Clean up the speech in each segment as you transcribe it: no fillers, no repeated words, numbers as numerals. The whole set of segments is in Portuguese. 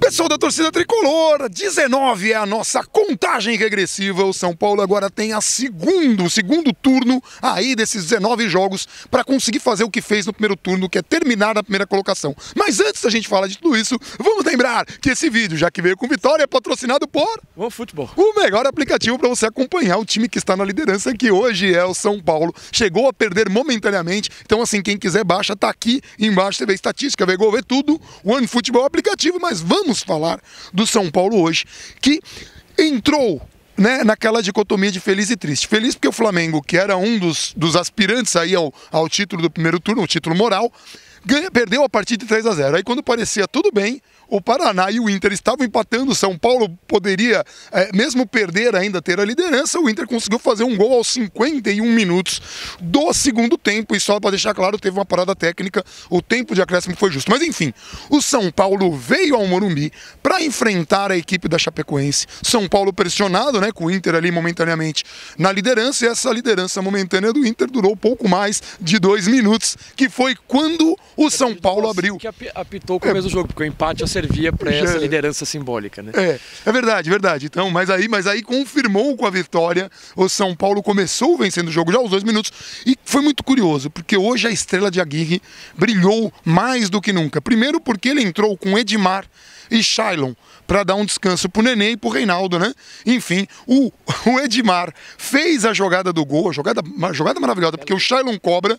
Pessoal da torcida tricolor, 19 é a nossa contagem regressiva. O São Paulo agora tem o segundo turno aí desses 19 jogos para conseguir fazer o que fez no primeiro turno, que é terminar na primeira colocação. Mas antes da gente falar de tudo isso, vamos lembrar que esse vídeo, já que veio com vitória, é patrocinado por OneFootball, o melhor aplicativo para você acompanhar o time que está na liderança, que hoje é o São Paulo. Chegou a perder momentaneamente, então assim, quem quiser baixa, tá aqui embaixo, você vê estatística, vê gol, vê tudo. OneFootball é o aplicativo, mas vamos falar do São Paulo hoje, que entrou, né, naquela dicotomia de feliz e triste. Feliz porque o Flamengo, que era um dos aspirantes aí ao título do primeiro turno, o título moral, perdeu a partida de 3-0. Aí quando parecia tudo bem, o Paraná e o Inter estavam empatando, o São Paulo poderia, mesmo perder ainda, ter a liderança. O Inter conseguiu fazer um gol aos 51 minutos do segundo tempo, e só para deixar claro, teve uma parada técnica, o tempo de acréscimo foi justo. Mas enfim, o São Paulo veio ao Morumbi para enfrentar a equipe da Chapecoense. São Paulo pressionado, né, com o Inter ali momentaneamente na liderança, e essa liderança momentânea do Inter durou pouco mais de 2 minutos, que foi quando o São Paulo abriu. Que apitou o começo do jogo, porque o empate servia para essa liderança simbólica, né? É verdade. Então, mas aí confirmou com a vitória. O São Paulo começou vencendo o jogo já aos 2 minutos. E foi muito curioso, porque hoje a estrela de Aguirre brilhou mais do que nunca. Primeiro porque ele entrou com Edmar e Shailon para dar um descanso pro Nenê e pro Reinaldo, né? Enfim, o Edmar fez a jogada do gol, uma jogada maravilhosa, porque o Shailon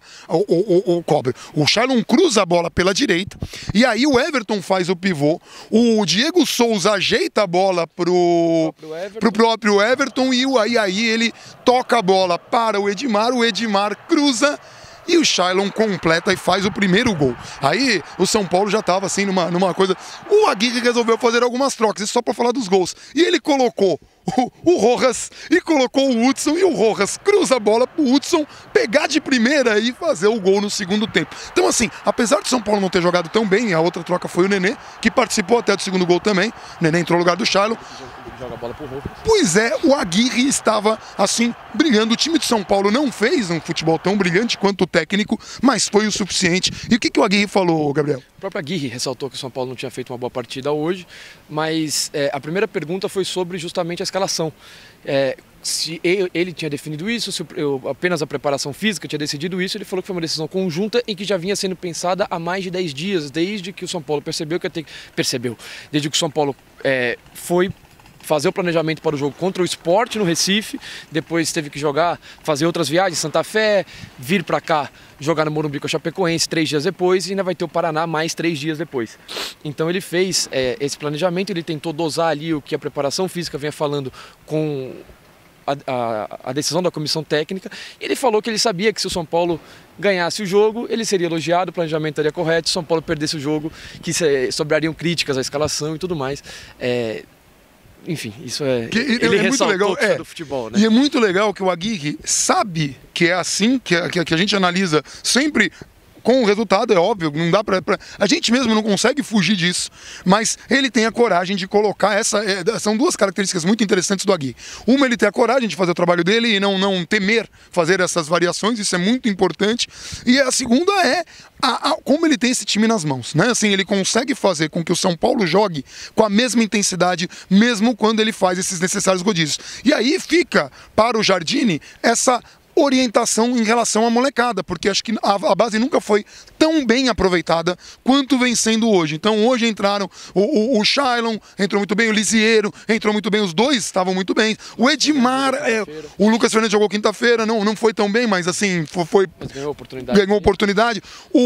o Shailon cruza a bola pela direita, e aí o Everton faz o pivô, o Diego Souza ajeita a bola pro próprio Everton, e aí ele toca a bola para o Edmar cruza, e o Shailon completa e faz o primeiro gol. Aí o São Paulo já estava assim numa coisa. O Aguirre resolveu fazer algumas trocas, isso só para falar dos gols. E ele colocou o Rojas e colocou o Hudson, e o Rojas cruza a bola pro Hudson pegar de primeira e fazer o gol no segundo tempo. Então assim, apesar do São Paulo não ter jogado tão bem, a outra troca foi o Nenê, que participou até do segundo gol também. O Nenê entrou no lugar do Shailon. Joga a bola pro Rojas. Pois é, o Aguirre estava assim brilhando. O time de São Paulo não fez um futebol tão brilhante quanto o técnico, mas foi o suficiente. E o que o Aguirre falou, Gabriel? O próprio Aguirre ressaltou que o São Paulo não tinha feito uma boa partida hoje, mas a primeira pergunta foi sobre justamente a escalação. Se ele tinha definido isso, se apenas a preparação física tinha decidido isso. Ele falou que foi uma decisão conjunta e que já vinha sendo pensada há mais de 10 dias, desde que o São Paulo desde que o São Paulo foi fazer o planejamento para o jogo contra o Sport no Recife, depois teve que fazer outras viagens, Santa Fé, vir para cá, jogar no Morumbi com a Chapecoense 3 dias depois, e ainda vai ter o Paraná mais 3 dias depois. Então ele fez esse planejamento, ele tentou dosar ali o que a preparação física vinha falando com a decisão da comissão técnica. E ele falou que ele sabia que se o São Paulo ganhasse o jogo, ele seria elogiado, o planejamento estaria correto. Se o São Paulo perdesse o jogo, que sobrariam críticas à escalação e tudo mais. Enfim, isso ele muito legal, do futebol, né? E é muito legal que o Aguirre sabe que é assim, que a gente analisa sempre com o resultado, é óbvio, não dá a gente mesmo não consegue fugir disso, mas ele tem a coragem de colocar são duas características muito interessantes do Aguirre. Uma, ele tem a coragem de fazer o trabalho dele e não temer fazer essas variações, isso é muito importante. E a segunda é como ele tem esse time nas mãos, né? Assim, ele consegue fazer com que o São Paulo jogue com a mesma intensidade, mesmo quando ele faz esses necessários rodízios. E aí fica para o Jardine essa orientação em relação à molecada, porque acho que a base nunca foi tão bem aproveitada quanto vem sendo hoje. Então hoje entraram o Shailon, entrou muito bem, o Lisiero entrou muito bem, os dois estavam muito bem, o Edmar, o Lucas Fernandes jogou quinta-feira, não foi tão bem, mas assim, mas ganhou oportunidade.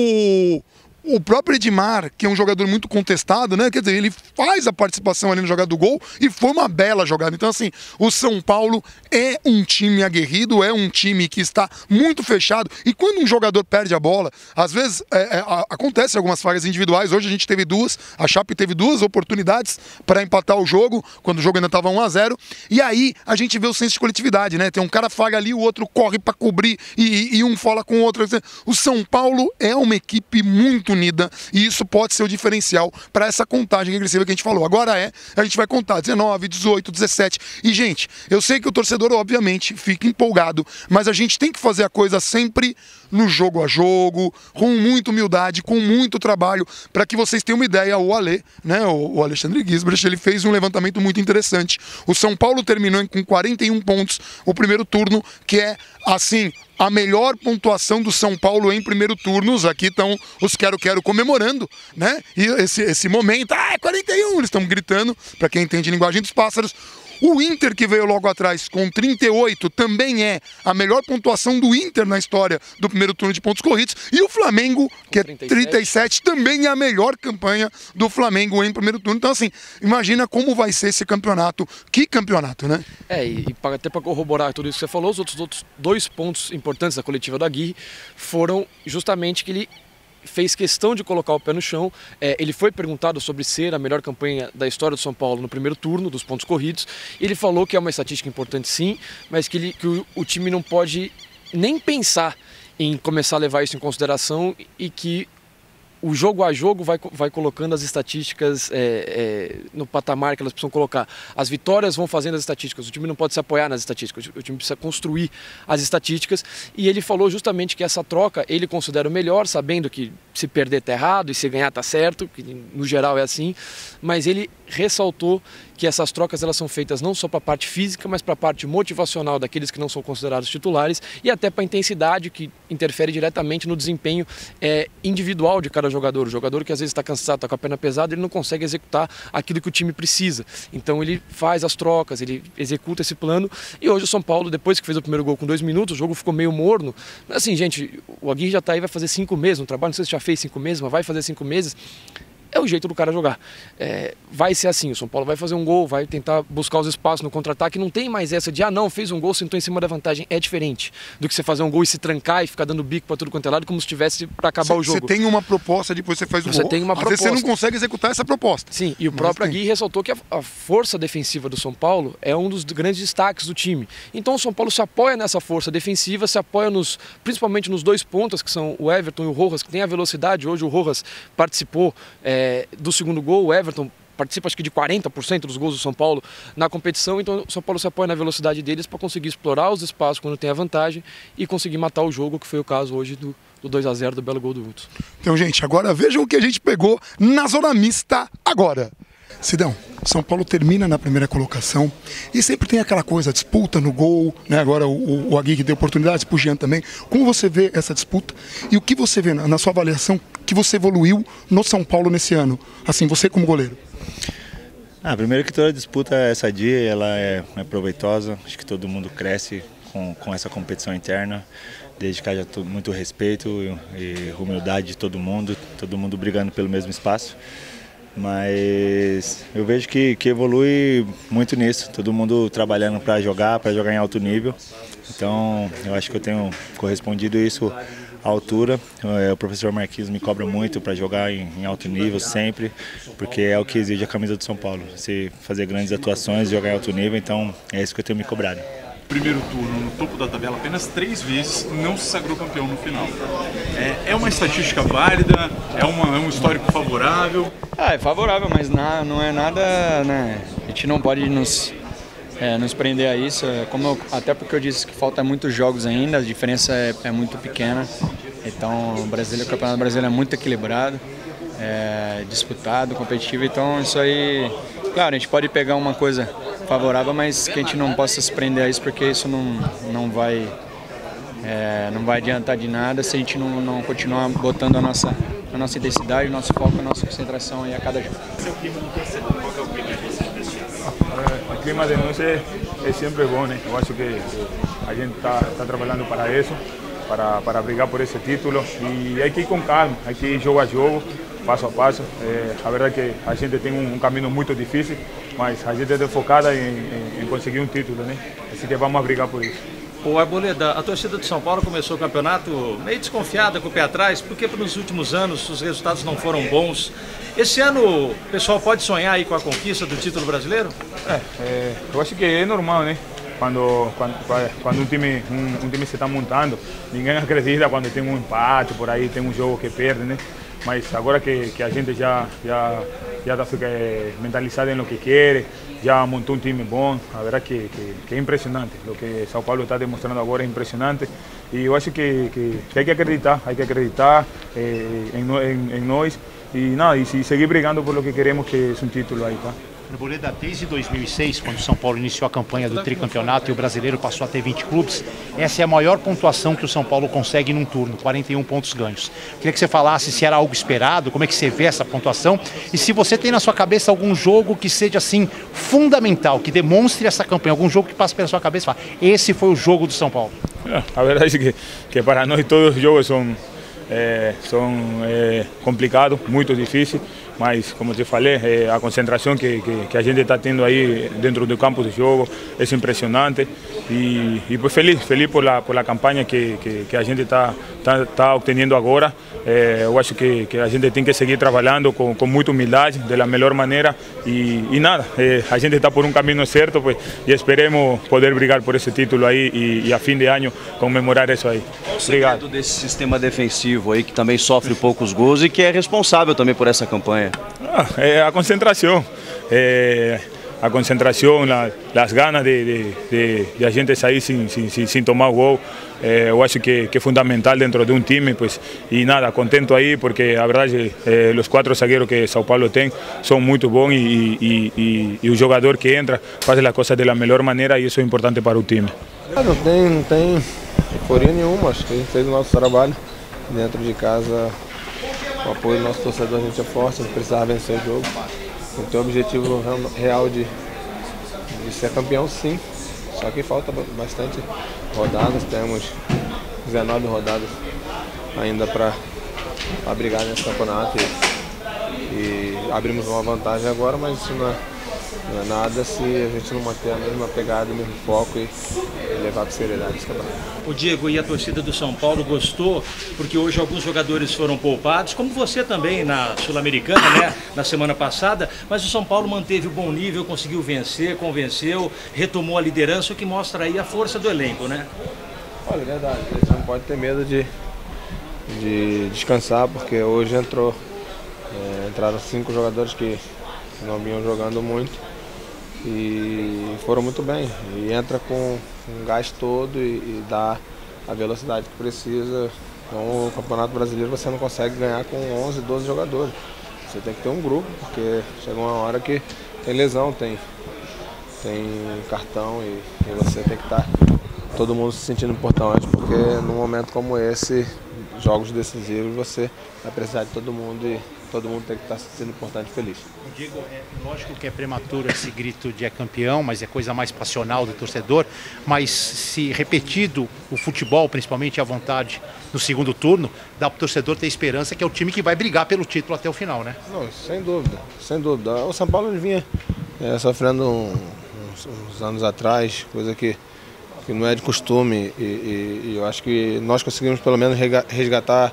O próprio Edmar, que é um jogador muito contestado, né? Quer dizer, ele faz a participação ali no jogada do gol e foi uma bela jogada. Então, assim, o São Paulo é um time aguerrido, é um time que está muito fechado. E quando um jogador perde a bola, às vezes acontece algumas falhas individuais. Hoje a gente teve duas, a Chape teve 2 oportunidades para empatar o jogo, quando o jogo ainda estava 1-0. E aí a gente vê o senso de coletividade, né? Tem um cara falha ali, o outro corre para cobrir e um fala com o outro. O São Paulo é uma equipe muito unida, e isso pode ser o diferencial para essa contagem regressiva que a gente falou. Agora a gente vai contar 19, 18, 17. E, gente, eu sei que o torcedor, obviamente, fica empolgado, mas a gente tem que fazer a coisa sempre no jogo a jogo, com muita humildade, com muito trabalho. Para que vocês tenham uma ideia, o Ale, né, o Alexandre Gisbrecht, ele fez um levantamento muito interessante. O São Paulo terminou com 41 pontos o primeiro turno, que é, assim, a melhor pontuação do São Paulo em primeiro turno. Aqui estão os quero-quero comemorando, né? E esse momento, 41, eles estão gritando, para quem entende linguagem dos pássaros. O Inter, que veio logo atrás com 38, também é a melhor pontuação do Inter na história do primeiro turno de pontos corridos. E o Flamengo, que é 37, também é a melhor campanha do Flamengo em primeiro turno. Então, assim, imagina como vai ser esse campeonato. Que campeonato, né? E até para corroborar tudo isso que você falou, os outros 2 pontos importantes da coletiva do Aguirre foram justamente que ele fez questão de colocar o pé no chão. Ele foi perguntado sobre ser a melhor campanha da história do São Paulo no primeiro turno, dos pontos corridos. Ele falou que é uma estatística importante sim, mas que o time não pode nem pensar em começar a levar isso em consideração e que o jogo a jogo vai colocando as estatísticas no patamar que elas precisam colocar. As vitórias vão fazendo as estatísticas, o time não pode se apoiar nas estatísticas, o time precisa construir as estatísticas. E ele falou justamente que essa troca ele considera o melhor, sabendo que se perder tá errado e se ganhar tá certo, que no geral é assim, mas ele ressaltou que essas trocas elas são feitas não só para a parte física, mas para a parte motivacional daqueles que não são considerados titulares e até para a intensidade, que interfere diretamente no desempenho individual de cada jogador. O jogador que às vezes está cansado, está com a perna pesada, ele não consegue executar aquilo que o time precisa. Então ele faz as trocas, ele executa esse plano. E hoje o São Paulo, depois que fez o primeiro gol com 2 minutos, o jogo ficou meio morno. Mas assim, gente, o Aguirre já está aí, vai fazer 5 meses no trabalho, não sei se já fez 5 meses, mas vai fazer 5 meses. É o jeito do cara jogar. Vai ser assim, o São Paulo vai fazer um gol, vai tentar buscar os espaços no contra-ataque, não tem mais essa de, não, fez um gol, sentou em cima da vantagem. É diferente do que você fazer um gol e se trancar e ficar dando bico para tudo quanto é lado, como se tivesse para acabar o jogo. Você tem uma proposta, depois você faz o gol. Você tem uma proposta. Às vezes você não consegue executar essa proposta. Sim, e o próprio Aguirre ressaltou que a força defensiva do São Paulo é um dos grandes destaques do time. Então o São Paulo se apoia nessa força defensiva, se apoia principalmente nos 2 pontas, que são o Everton e o Rojas, que tem a velocidade. Hoje o Rojas participou do segundo gol, o Everton participa acho que de 40% dos gols do São Paulo na competição, então o São Paulo se apoia na velocidade deles para conseguir explorar os espaços quando tem a vantagem e conseguir matar o jogo, que foi o caso hoje do 2-0 do belo gol do Hudson. Então, gente, agora vejam o que a gente pegou na zona mista agora. Sidão, São Paulo termina na primeira colocação e sempre tem aquela coisa, disputa no gol, né? Agora o Aguirre deu oportunidades pro Jean também. Como você vê essa disputa e o que você vê na sua avaliação que você evoluiu no São Paulo nesse ano? Assim, você como goleiro. Primeiro que toda disputa é sadia, ela é proveitosa, acho que todo mundo cresce com essa competição interna, desde que haja muito respeito e humildade de todo mundo brigando pelo mesmo espaço. Mas eu vejo que evolui muito nisso, todo mundo trabalhando para jogar em alto nível. Então eu acho que eu tenho correspondido isso à altura. O professor Marquinhos me cobra muito para jogar em alto nível sempre, porque é o que exige a camisa do São Paulo, se fazer grandes atuações, jogar em alto nível, então é isso que eu tenho me cobrado. Primeiro turno, no topo da tabela, apenas 3 vezes não se sagrou campeão no final. É uma estatística válida? É um histórico favorável? É favorável, mas não é nada, né? A gente não pode nos prender a isso, até porque eu disse que falta muitos jogos ainda, a diferença é muito pequena. Então o Campeonato Brasileiro é muito equilibrado, disputado, competitivo, então isso aí, claro, a gente pode pegar uma coisa favorável, mas que a gente não possa se prender a isso, porque isso não vai adiantar de nada se a gente não continuar botando a nossa intensidade, o nosso foco, a nossa concentração aí a cada jogo. O clima de nós é sempre bom, né? Eu acho que a gente está trabalhando para isso, para brigar por esse título, e hay que ir com calma, hay que ir jogo a jogo, passo a passo. A verdade é que a gente tem um caminho muito difícil, mas a gente está focada em conseguir um título, né? Assim que vamos brigar por isso. O Arboleda, a torcida do São Paulo começou o campeonato meio desconfiada, com o pé atrás, porque nos últimos anos os resultados não foram bons. Esse ano o pessoal pode sonhar aí com a conquista do título brasileiro? Eu acho que é normal, né? Quando um time se está montando, ninguém acredita quando tem um empate por aí, tem um jogo que perde, né? Mas agora que a gente já ya está mentalizado en lo que quiere, ya montó un time bom. La verdad que es impresionante. Lo que Sao Paulo está demostrando ahora es impresionante. Y yo acho que hay que acreditar en nós y nada, y seguir brigando por lo que queremos, que es un título ahí, tá? Arboleda, desde 2006, quando o São Paulo iniciou a campanha do tricampeonato e o brasileiro passou a ter 20 clubes, essa é a maior pontuação que o São Paulo consegue num turno, 41 pontos ganhos. Queria que você falasse se era algo esperado, como é que você vê essa pontuação e se você tem na sua cabeça algum jogo que seja assim fundamental, que demonstre essa campanha, algum jogo que passe pela sua cabeça e fala, esse foi o jogo do São Paulo. A verdade é que para nós todos os jogos são complicados, muito difíceis, mas como te falei, a concentração que a gente está tendo aí dentro do campo de jogo é impressionante e pues feliz por la campanha que a gente está obtendo agora. Eu acho que a gente tem que seguir trabalhando com muita humildade, da melhor maneira e nada, a gente está por um caminho certo, pues, e esperemos poder brigar por esse título aí e a fim de ano comemorar isso aí. Obrigado. Desse sistema defensivo aí que também sofre poucos gols e que é responsável também por essa campanha. É a concentração. A concentração, as ganas de a gente sair sem tomar o gol, eu acho que é fundamental dentro de um time, pues, e nada, contento aí porque a verdade os 4 zagueiros que São Paulo tem são muito bons e o jogador que entra faz as coisas da melhor maneira e isso é importante para o time. Não tem euforia nenhuma, acho que a gente fez o nosso trabalho dentro de casa, o apoio do nosso torcedor, a gente é forte, a gente precisava vencer o jogo. A gente tem o objetivo real de ser campeão, sim, só que falta bastante rodadas, temos 19 rodadas ainda para brigar nesse campeonato e abrimos uma vantagem agora, mas isso não é nada se a gente não manter a mesma pegada, o mesmo foco e levar com seriedade esse campeonato. O Diego, e a torcida do São Paulo gostou, porque hoje alguns jogadores foram poupados, como você também na Sul-Americana, né, na semana passada, mas o São Paulo manteve o bom nível, conseguiu vencer, convenceu, retomou a liderança, o que mostra aí a força do elenco, né? Olha, é verdade, a gente não pode ter medo de descansar, porque hoje entraram 5 jogadores que não vinham jogando muito e foram muito bem, e entra com um gás todo e dá a velocidade que precisa. Então o Campeonato Brasileiro você não consegue ganhar com 11, 12 jogadores, você tem que ter um grupo, porque chega uma hora que tem lesão, tem cartão e você tem que estar todo mundo se sentindo importante, porque num momento como esse, jogos decisivos, você vai precisar de todo mundo e todo mundo tem que estar se sentindo importante e feliz. Diego, é lógico que é prematuro esse grito de campeão, mas é coisa mais passional do torcedor, mas se repetido o futebol, principalmente à vontade no segundo turno, dá para o torcedor ter esperança que é o time que vai brigar pelo título até o final, né? Não, sem dúvida, sem dúvida. O São Paulo vinha sofrendo uns anos atrás, coisa que não é de costume e eu acho que nós conseguimos pelo menos resgatar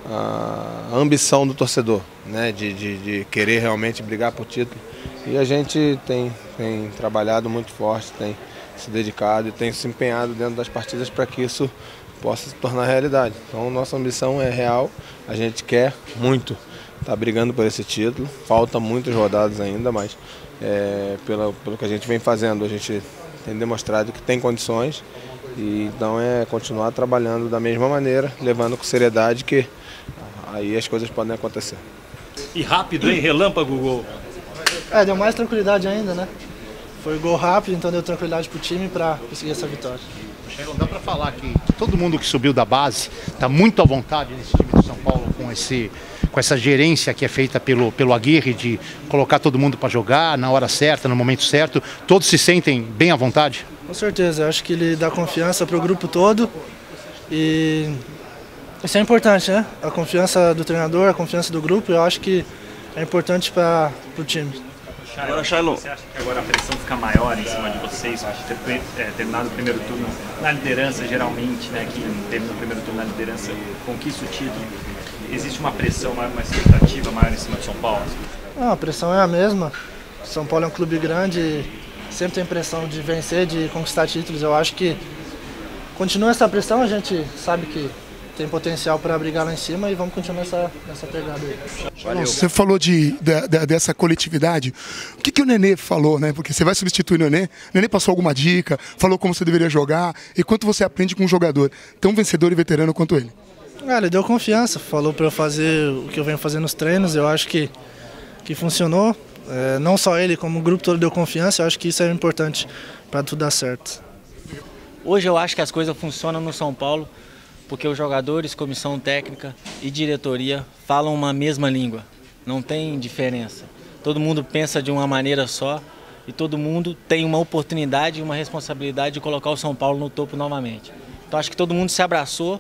a ambição do torcedor, né, de querer realmente brigar por título. E a gente tem trabalhado muito forte, tem se dedicado e tem se empenhado dentro das partidas para que isso possa se tornar realidade. Então nossa ambição é real, a gente quer muito estar brigando por esse título, falta muitas rodadas ainda, mas pelo que a gente vem fazendo, a gente tem demonstrado que tem condições e então é continuar trabalhando da mesma maneira, levando com seriedade que aí as coisas podem acontecer. E rápido, hein? Relâmpago gol. Deu mais tranquilidade ainda, né? Foi gol rápido, então deu tranquilidade pro time para conseguir essa vitória. Shailon, dá para falar que todo mundo que subiu da base está muito à vontade nesse time do São Paulo com essa gerência que é feita pelo Aguirre de colocar todo mundo para jogar na hora certa, no momento certo. Todos se sentem bem à vontade? Com certeza, eu acho que ele dá confiança para o grupo todo e isso é importante, né? A confiança do treinador, a confiança do grupo, eu acho que é importante para o time. Agora, Shailon, você acha que agora a pressão fica maior em cima de vocês? Ter terminado o primeiro turno na liderança, geralmente, né? Quem termina o primeiro turno na liderança conquista o título. Existe uma pressão maior, uma expectativa maior em cima de São Paulo? Não, a pressão é a mesma. São Paulo é um clube grande e sempre tem pressão de vencer, de conquistar títulos. Eu acho que continua essa pressão, a gente sabe que tem potencial para brigar lá em cima e vamos continuar nessa pegada aí. Valeu. Você falou dessa coletividade. O que o Nenê falou, né? Porque você vai substituir o Nenê passou alguma dica, falou como você deveria jogar e quanto você aprende com um jogador tão vencedor e veterano quanto ele? Ele deu confiança, falou para eu fazer o que eu venho fazendo nos treinos, eu acho que funcionou. Não só ele, como o grupo todo deu confiança, eu acho que isso é importante para tudo dar certo. Hoje eu acho que as coisas funcionam no São Paulo porque os jogadores, comissão técnica e diretoria falam uma mesma língua, não tem diferença. Todo mundo pensa de uma maneira só e todo mundo tem uma oportunidade e uma responsabilidade de colocar o São Paulo no topo novamente. Então acho que todo mundo se abraçou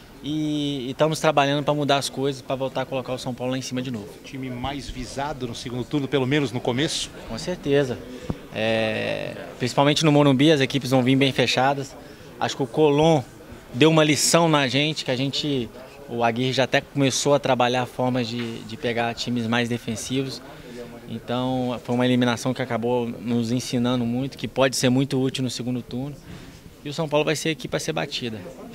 e estamos trabalhando para mudar as coisas, para voltar a colocar o São Paulo lá em cima de novo. Time mais visado no segundo turno, pelo menos no começo? Com certeza. Principalmente no Morumbi, as equipes vão vir bem fechadas. Acho que o Colón deu uma lição na gente, o Aguirre já até começou a trabalhar formas de pegar times mais defensivos. Então foi uma eliminação que acabou nos ensinando muito, que pode ser muito útil no segundo turno. E o São Paulo vai ser a equipe a ser batida.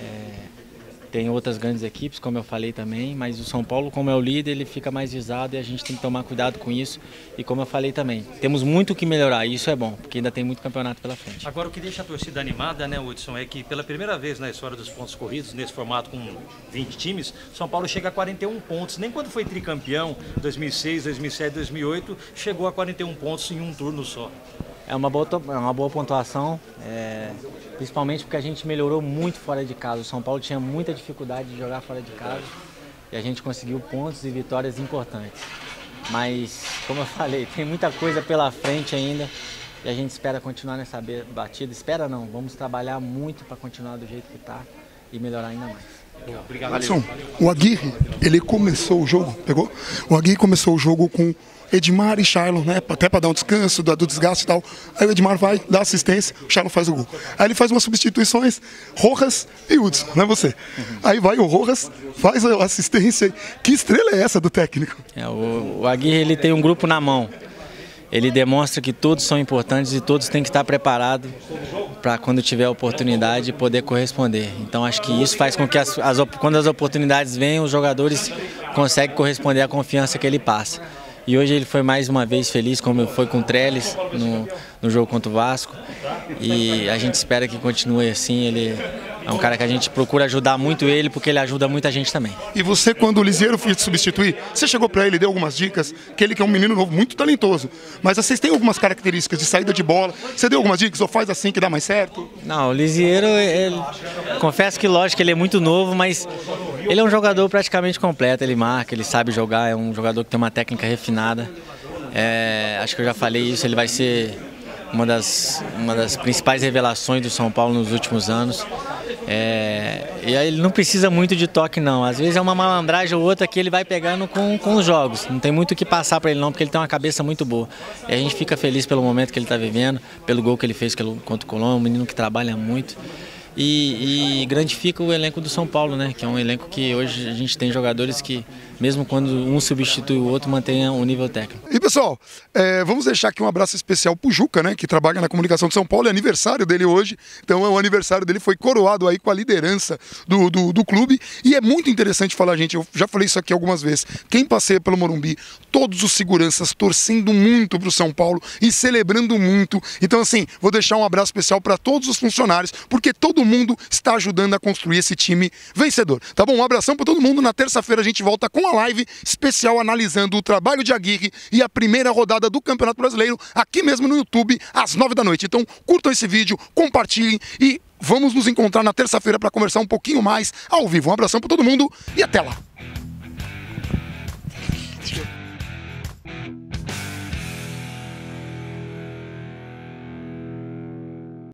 Tem outras grandes equipes, como eu falei também, mas o São Paulo, como é o líder, ele fica mais visado e a gente tem que tomar cuidado com isso. E como eu falei também, temos muito o que melhorar e isso é bom, porque ainda tem muito campeonato pela frente. Agora, o que deixa a torcida animada, né, Hudson, é que pela primeira vez na história dos pontos corridos, nesse formato com 20 times, São Paulo chega a 41 pontos. Nem quando foi tricampeão, 2006, 2007, 2008, chegou a 41 pontos em um turno só. É uma boa pontuação, principalmente porque a gente melhorou muito fora de casa. O São Paulo tinha muita dificuldade de jogar fora de casa e a gente conseguiu pontos e vitórias importantes. Mas, como eu falei, tem muita coisa pela frente ainda e a gente espera continuar nessa batida. Espera não, vamos trabalhar muito para continuar do jeito que está e melhorar ainda mais. Obrigado. Alisson, o Aguirre, ele começou o jogo, pegou? O Aguirre começou o jogo com Edmar e Shailon, né? Até para dar um descanso do desgaste e tal. Aí o Edmar vai, dá assistência, o Shailon faz o gol. Aí ele faz umas substituições, Rojas e Hudson, não é você? Aí vai o Rojas, faz a assistência. Que estrela é essa do técnico? O Aguirre, ele tem um grupo na mão. Ele demonstra que todos são importantes e todos têm que estar preparados para quando tiver a oportunidade poder corresponder. Então acho que isso faz com que quando as oportunidades vêm, os jogadores conseguem corresponder à confiança que ele passa. E hoje ele foi mais uma vez feliz, como foi com o Trellis no jogo contra o Vasco. E a gente espera que continue assim. Ele é um cara que a gente procura ajudar muito ele, porque ele ajuda muita gente também. E você, quando o Lisieiro foi te substituir, você chegou para ele, deu algumas dicas, que ele que é um menino novo, muito talentoso. Mas vocês têm algumas características de saída de bola. Você deu algumas dicas ou faz assim que dá mais certo? Não, o Lisieiro, confesso que lógico que ele é muito novo, mas ele é um jogador praticamente completo. Ele marca, ele sabe jogar, é um jogador que tem uma técnica refinada. Acho que eu já falei isso, ele vai ser uma das principais revelações do São Paulo nos últimos anos. E aí ele não precisa muito de toque não, às vezes é uma malandragem ou outra que ele vai pegando com os jogos, não tem muito o que passar para ele não, porque ele tem uma cabeça muito boa. E a gente fica feliz pelo momento que ele está vivendo, pelo gol que ele fez contra o Colón, um menino que trabalha muito. E gratifica o elenco do São Paulo, né? Que é um elenco que hoje a gente tem jogadores que, mesmo quando um substitui o outro, mantenha o nível técnico. E pessoal, vamos deixar aqui um abraço especial pro Juca, né? Que trabalha na comunicação de São Paulo, é aniversário dele hoje. Então o aniversário dele foi coroado aí com a liderança do clube. E é muito interessante falar, gente, eu já falei isso aqui algumas vezes. Quem passeia pelo Morumbi, todos os seguranças torcendo muito pro São Paulo e celebrando muito. Então assim, vou deixar um abraço especial para todos os funcionários, porque todo mundo está ajudando a construir esse time vencedor. Tá bom? Um abração para todo mundo. Na terça-feira a gente volta com a live especial analisando o trabalho de Aguirre e a primeira rodada do Campeonato Brasileiro aqui mesmo no YouTube às 9 da noite. Então curtam esse vídeo, compartilhem e vamos nos encontrar na terça-feira para conversar um pouquinho mais ao vivo. Um abração para todo mundo e até lá.